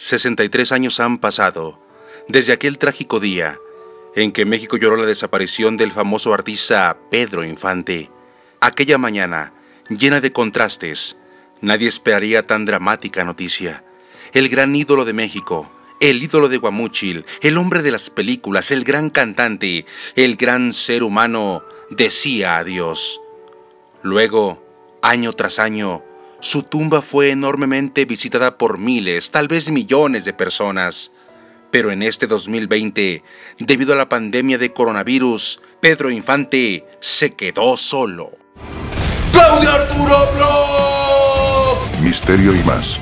63 años han pasado desde aquel trágico día en que México lloró la desaparición del famoso artista Pedro Infante. Aquella mañana, llena de contrastes, nadie esperaría tan dramática noticia. El gran ídolo de México, el ídolo de Guamúchil, el hombre de las películas, el gran cantante, el gran ser humano, decía adiós. Luego, año tras año, su tumba fue enormemente visitada por miles, tal vez millones de personas. Pero en este 2020, debido a la pandemia de coronavirus, Pedro Infante se quedó solo. ¡Claudio Arturo Blog! Misterio y más.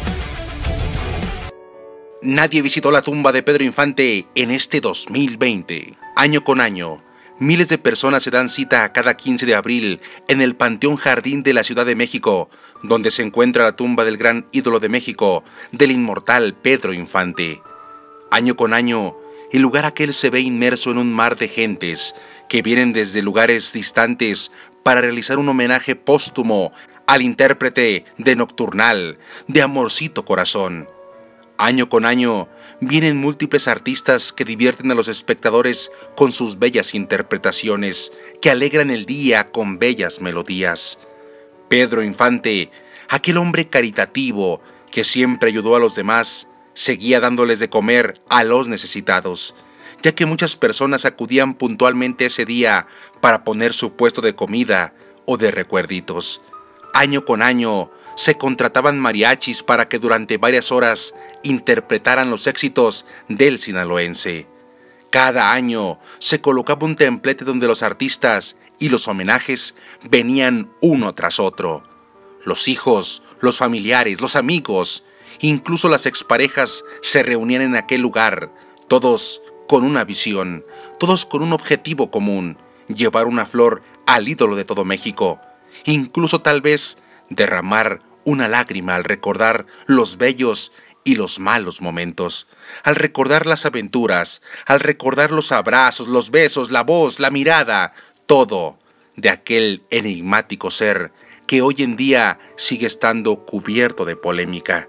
Nadie visitó la tumba de Pedro Infante en este 2020. Año con año, miles de personas se dan cita a cada 15 de abril en el Panteón Jardín de la Ciudad de México, donde se encuentra la tumba del gran ídolo de México, del inmortal Pedro Infante. Año con año, el lugar aquel se ve inmerso en un mar de gentes que vienen desde lugares distantes para realizar un homenaje póstumo al intérprete de Nocturnal, de Amorcito Corazón. Año con año, vienen múltiples artistas que divierten a los espectadores con sus bellas interpretaciones, que alegran el día con bellas melodías. Pedro Infante, aquel hombre caritativo que siempre ayudó a los demás, seguía dándoles de comer a los necesitados, ya que muchas personas acudían puntualmente ese día para poner su puesto de comida o de recuerditos. Año con año, se contrataban mariachis para que durante varias horas interpretaran los éxitos del sinaloense. Cada año se colocaba un templete donde los artistas y los homenajes venían uno tras otro. Los hijos, los familiares, los amigos, incluso las exparejas se reunían en aquel lugar, todos con una visión, todos con un objetivo común: llevar una flor al ídolo de todo México, incluso tal vez derramar una lágrima al recordar los bellos y los malos momentos, al recordar las aventuras, al recordar los abrazos, los besos, la voz, la mirada, todo de aquel enigmático ser que hoy en día sigue estando cubierto de polémica.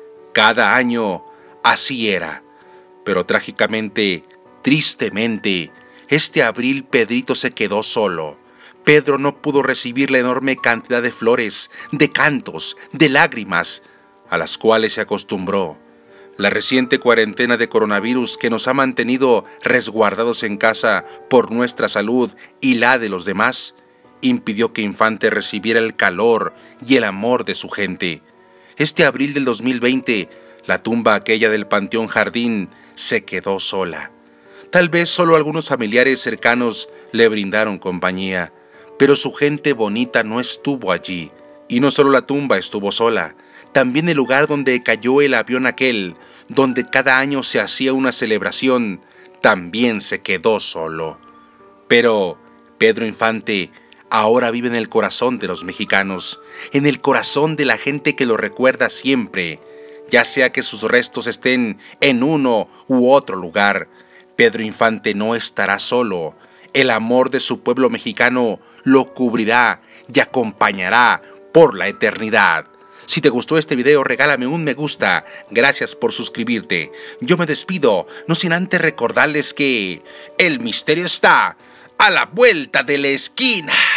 Cada año así era, pero trágicamente, tristemente, este abril Pedrito se quedó solo. Pedro no pudo recibir la enorme cantidad de flores, de cantos, de lágrimas, a las cuales se acostumbró. La reciente cuarentena de coronavirus que nos ha mantenido resguardados en casa por nuestra salud y la de los demás, impidió que Infante recibiera el calor y el amor de su gente. Este abril del 2020, la tumba aquella del Panteón Jardín se quedó sola. Tal vez solo algunos familiares cercanos le brindaron compañía, pero su gente bonita no estuvo allí. Y no solo la tumba estuvo sola, también el lugar donde cayó el avión aquel, donde cada año se hacía una celebración, también se quedó solo. Pero Pedro Infante ahora vive en el corazón de los mexicanos, en el corazón de la gente que lo recuerda siempre, ya sea que sus restos estén en uno u otro lugar. Pedro Infante no estará solo. El amor de su pueblo mexicano lo cubrirá y acompañará por la eternidad. Si te gustó este video, regálame un me gusta. Gracias por suscribirte. Yo me despido, no sin antes recordarles que el misterio está a la vuelta de la esquina.